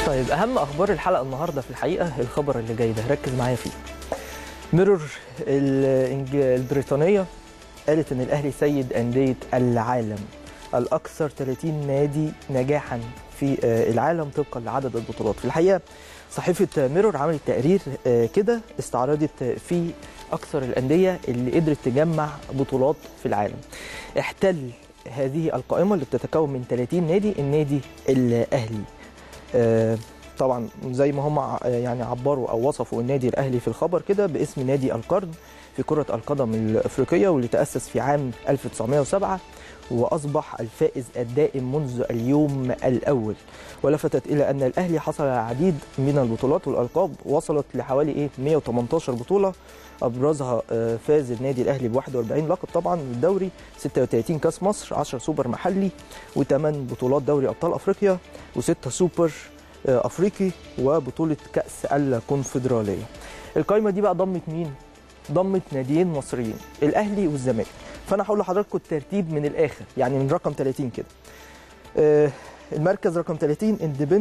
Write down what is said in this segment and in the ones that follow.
طيب اهم اخبار الحلقه النهارده في الحقيقه الخبر اللي جاي ده ركز معايا فيه. ميرور البريطانيه قالت ان الاهلي سيد انديه العالم الاكثر 30 نادي نجاحا في العالم طبقا لعدد البطولات. في الحقيقه صحيفه ميرور عملت تقرير كده استعرضت فيه اكثر الانديه اللي قدرت تجمع بطولات في العالم. احتل هذه القائمه اللي بتتكون من 30 نادي النادي الاهلي. طبعا زي ما هم يعني عبروا او وصفوا النادي الاهلي في الخبر كده باسم نادي القرن في كرة القدم الافريقيه، واللي تأسس في عام 1907 واصبح الفائز الدائم منذ اليوم الاول. ولفتت الى ان الاهلي حصل على العديد من البطولات والالقاب وصلت لحوالي 118 بطوله، ابرزها فاز النادي الاهلي ب 41 لقب طبعا الدوري، 36 كاس مصر، 10 سوبر محلي، و8 بطولات دوري ابطال افريقيا، و6 سوبر افريقي، وبطوله كاس الكونفدراليه. القائمه دي بقى ضمت مين؟ ضمت ناديين مصريين الاهلي والزمالك. فانا هقول لحضراتكم الترتيب من الاخر يعني من رقم 30 كده. المركز رقم 30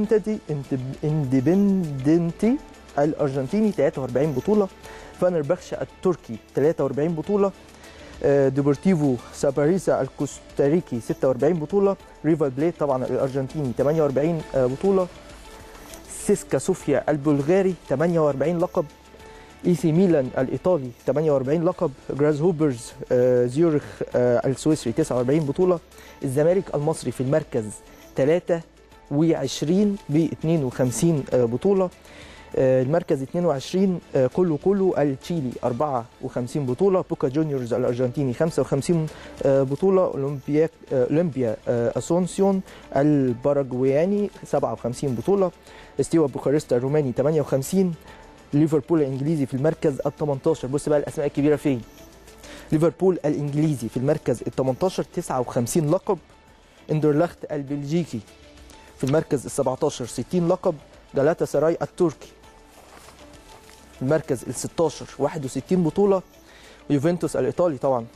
اندبندنتي الارجنتيني 43 بطوله، فانربخش التركي 43 بطوله، ديبورتيفو ساباريسا الكوستاريكي 46 بطوله، ريفر بليت طبعا الارجنتيني 48 بطوله، سيسكا صوفيا البلغاري 48 لقب، اي سي ميلان الايطالي 48 لقب، جراز هوبرز زيورخ السويسري 49 بطوله، الزمالك المصري في المركز 23 ب 52 بطوله، المركز 22 كولو التشيلي 54 بطوله، بوكا جونيورز الارجنتيني 55 بطوله، اولمبيا اسونسيون الباراغواياني 57 بطوله، استيوا بوخارست الروماني 58، ليفربول الانجليزي في المركز ال 18. بص بقى الاسماء الكبيره فين. ليفربول الانجليزي في المركز ال 18 59 لقب، اندرلخت البلجيكي في المركز ال 17 60 لقب، جالاتا سراي التركي في المركز ال 16 61 بطوله، ويوفنتوس الايطالي طبعا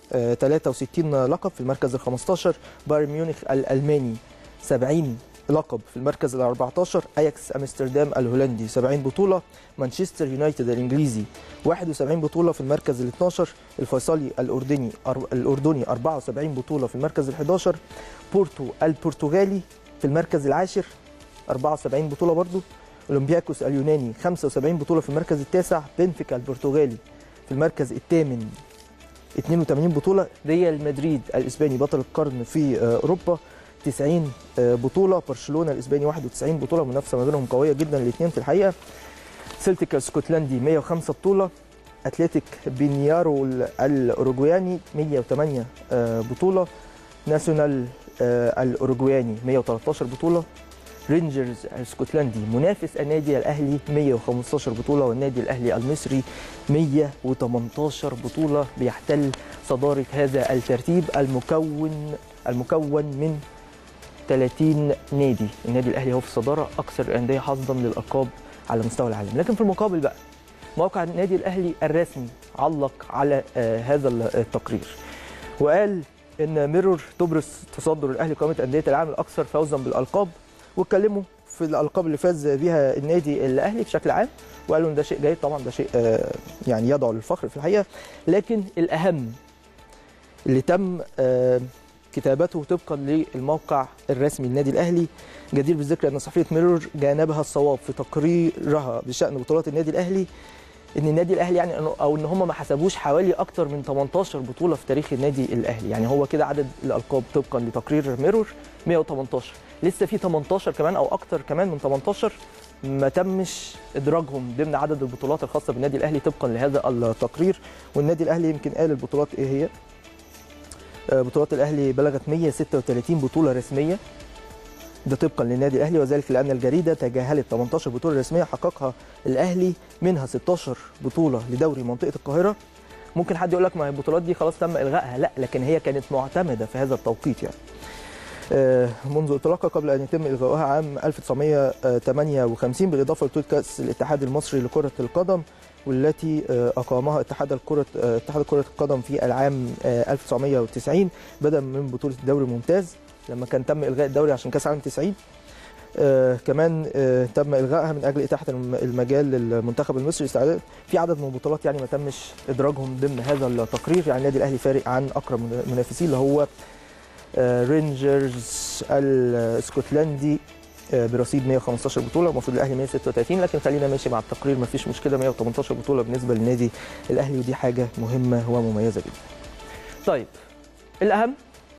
63 لقب في المركز ال 15، بايرن ميونخ الالماني 70 لقب في المركز ال 14، اياكس امستردام الهولندي 70 بطوله، مانشستر يونايتد الانجليزي 71 بطوله في المركز ال 12، الفيصلي الاردني 74 بطوله في المركز ال 11، بورتو البرتغالي في المركز العاشر 74 بطوله برضو، اولمبياكوس اليوناني 75 بطوله في المركز التاسع، بنفيكا البرتغالي في المركز الثامن 82 بطوله، ريال مدريد الاسباني بطل القرن في اوروبا 90 بطوله، برشلونه الاسباني 91 بطوله، منافسه ما بينهم قويه جدا الاثنين في الحقيقه، سيلتيك الاسكتلندي 105 بطوله، اتلتيك بينيارو الاوروجواني 108 بطوله، ناسيونال الاوروجواني 113 بطوله، رينجرز الاسكتلندي منافس النادي الاهلي 115 بطوله، والنادي الاهلي المصري 118 بطوله، بيحتل صداره هذا الترتيب المكون من 30 نادي. النادي الاهلي هو في الصداره اكثر الانديه حظا للالقاب على مستوى العالم. لكن في المقابل بقى موقع النادي الاهلي الرسمي علق على هذا التقرير وقال ان ميرور تبرز تصدر الاهلي قائمه انديه العالم الاكثر فوزا بالالقاب، واتكلموا في الالقاب اللي فاز بها النادي الاهلي بشكل عام، وقالوا ان ده شيء جيد طبعا، ده شيء يعني يدعو للفخر في الحقيقه. لكن الاهم اللي تم كتابته طبقا للموقع الرسمي للنادي الاهلي، جدير بالذكر ان صحيفه ميرور جانبها الصواب في تقريرها بشان بطولات النادي الاهلي، ان النادي الاهلي يعني او ان هم ما حسبوش حوالي اكتر من 18 بطوله في تاريخ النادي الاهلي. يعني هو كده عدد الالقاب طبقا لتقرير ميرور 118، لسه في 18 كمان او اكتر كمان من 18 ما تمش ادراجهم ضمن عدد البطولات الخاصه بالنادي الاهلي طبقا لهذا التقرير. والنادي الاهلي يمكن قال البطولات ايه هي. بطولات الاهلي بلغت 136 بطوله رسميه، ده طبقا للنادي الاهلي، وذلك لان الجريده تجاهلت 18 بطوله رسميه حققها الاهلي، منها 16 بطوله لدوري منطقه القاهره. ممكن حد يقول لك ما هي البطولات دي خلاص تم الغائها، لا، لكن هي كانت معتمده في هذا التوقيت يعني منذ اطلاقها قبل ان يتم الغائها عام 1958، بالاضافه لبطوله كاس الاتحاد المصري لكره القدم، والتي اقامها اتحاد كره القدم في العام 1990 بدلا من بطوله الدوري الممتاز لما كان تم الغاء الدوري عشان كاس عالم 90. كمان تم الغائها من اجل اتاحه المجال للمنتخب المصري استعداد في عدد من البطولات يعني ما تمش ادراجهم ضمن هذا التقرير. يعني النادي الاهلي فارق عن اقرب منافسيه اللي هو رينجرز الاسكتلندي برصيد 115 بطوله، المفروض الاهلي 136، لكن خلينا ماشي مع التقرير ما فيش مشكله. 118 بطوله بالنسبه للنادي الاهلي ودي حاجه مهمه ومميزه جدا. طيب الاهم